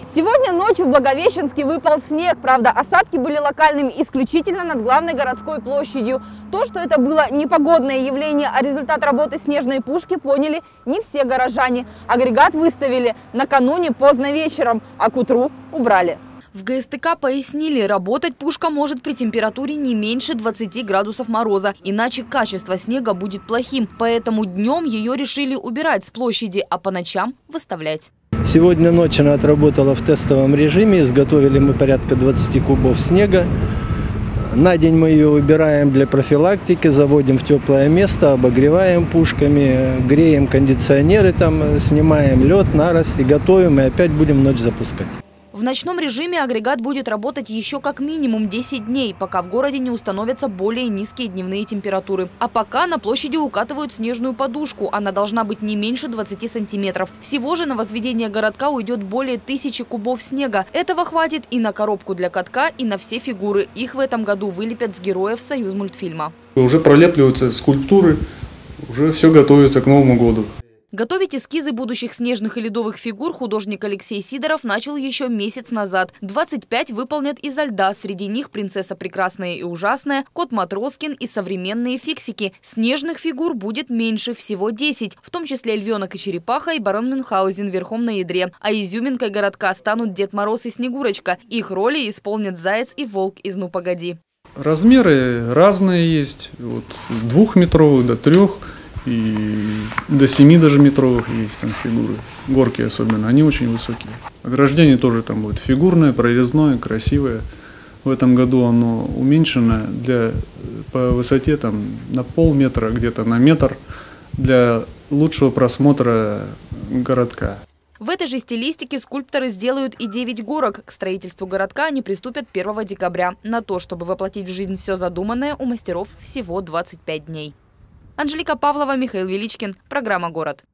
Сегодня ночью в Благовещенске выпал снег. Правда, осадки были локальными исключительно над главной городской площадью. То, что это было непогодное явление, а результат работы снежной пушки, поняли не все горожане. Агрегат выставили накануне поздно вечером, а к утру убрали. В ГСТК пояснили, работать пушка может при температуре не меньше 20 градусов мороза, иначе качество снега будет плохим. Поэтому днем ее решили убирать с площади, а по ночам выставлять. Сегодня ночью она отработала в тестовом режиме, изготовили мы порядка 20 кубов снега. На день мы ее убираем для профилактики, заводим в теплое место, обогреваем пушками, греем кондиционеры, там, снимаем лед, нарости, готовим и опять будем ночь запускать. В ночном режиме агрегат будет работать еще как минимум 10 дней, пока в городе не установятся более низкие дневные температуры. А пока на площади укатывают снежную подушку. Она должна быть не меньше 20 сантиметров. Всего же на возведение городка уйдет более 1000 кубов снега. Этого хватит и на коробку для катка, и на все фигуры. Их в этом году вылепят с героев Союзмультфильма. Уже пролепливаются скульптуры, уже все готовится к Новому году. Готовить эскизы будущих снежных и ледовых фигур художник Алексей Сидоров начал еще месяц назад. 25 выполнят изо льда. Среди них принцесса прекрасная и ужасная, кот Матроскин и современные фиксики. Снежных фигур будет меньше, всего 10. В том числе львенок и черепаха и барон Мюнхгаузен верхом на ядре. А изюминкой городка станут Дед Мороз и Снегурочка. Их роли исполнят Заяц и Волк из «Ну, погоди». Размеры разные есть. Вот, с 2-метровых до 3 и до 7 даже метровых есть там фигуры. Горки особенно, они очень высокие. Ограждение тоже там будет фигурное, прорезное, красивое. В этом году оно уменьшено по высоте там, на полметра, где-то на метр, для лучшего просмотра городка. В этой же стилистике скульпторы сделают и 9 горок. К строительству городка они приступят 1 декабря. На то, чтобы воплотить в жизнь все задуманное, у мастеров всего 25 дней. Анжелика Павлова, Михаил Величкин. Программа «Город».